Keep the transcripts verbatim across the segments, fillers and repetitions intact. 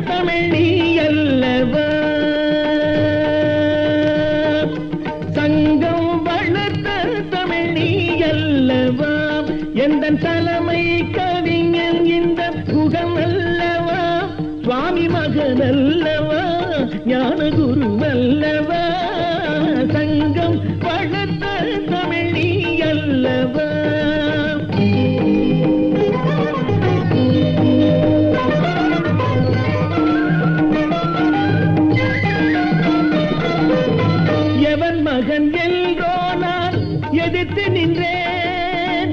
தமிழ் நீ அல்லவா சங்கம் வளர்த்த தமிழ் நீ அல்லவா எந்தன் தலைமை கவிஞன் இந்த புகம் அல்லவா சுவாமி மகன் அல்லவா ஞான குரு அல்லவா சங்கம் வளர்த்த தமிழ் நீ அல்லவா எவன் மகன் என்றோ நான் எதிர்த்து நின்றேன்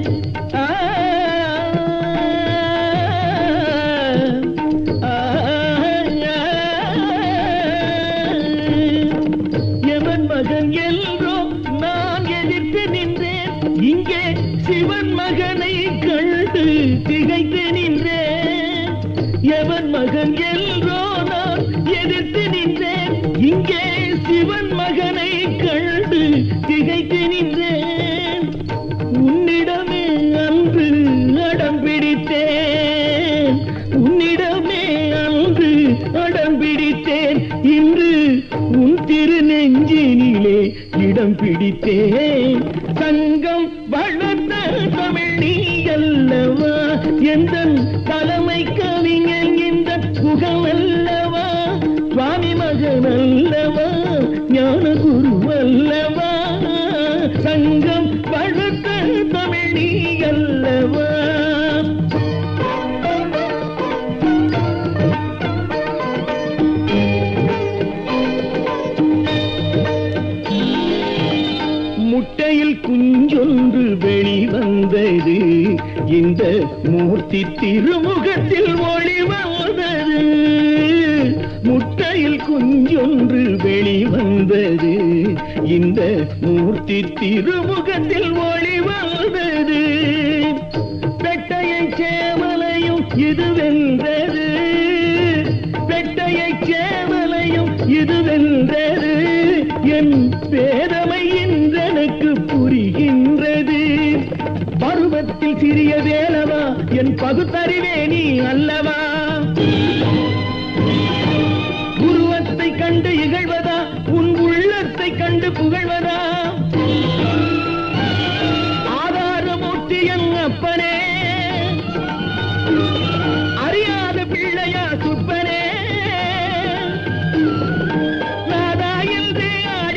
எவன் மகன் என்றோ நான் எதிர்த்து நின்றேன் இங்கே சிவன் மகனை கண்டு திகைத்து நின்றேன் எவன் மகன் என்றோ நான் எதிர்த்து நின்றேன் இங்கே சிவன் மகனை கண்டு திகைத்து நின்றேன் உன்னிடமே அன்று அடம் பிடித்தேன் உன்னிடமே அன்று அடம் பிடித்தேன் இன்று உன் திரு நெஞ்சினிலே இடம் பிடித்தேன் சங்கம் வளர்த்த தமிழ் நீ அல்லவா எந்தன் தலைமை கவிஞன் இந்த புகம் அல்லவா சுவாமி மகன் அல்லவா ஞான குரு அல்லவா சங்கம் வளர்த்த தமிழ் நீ அல்லவா முட்டையில் குஞ்சொன்று வெளிவந்தது இந்த மூர்த்தி திருமுகத்தில் ஒளி வந்தது முட்டையில் குஞ்சொன்று வெளிவந்தது இந்த மூர்த்தி திருமுகத்தில் ஒளி வந்தது பெட்டையை சேவலையும் இது வென்றது பெட்டையை சேவலையும் இது வென்றது என் பேதமை என்றெனக்கு புரிகின்றது பருவத்தில் சிறிய வேலவா என் பகுத்தறிவே நீ அல்லவா உருவத்தை கண்டு இகழ்வதா உன் உள்ளத்தை கண்டு புகழ்வதா ஆதாரமூர்த்தி என் அப்பனே அறியாத பிள்ளையா சுப்பனே நாதா என்று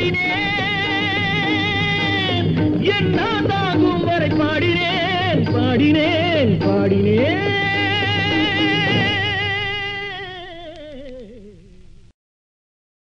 ஆடினேன் என் நாதாகும் வரை பாடினேன் பாடினேன் பாடினேன்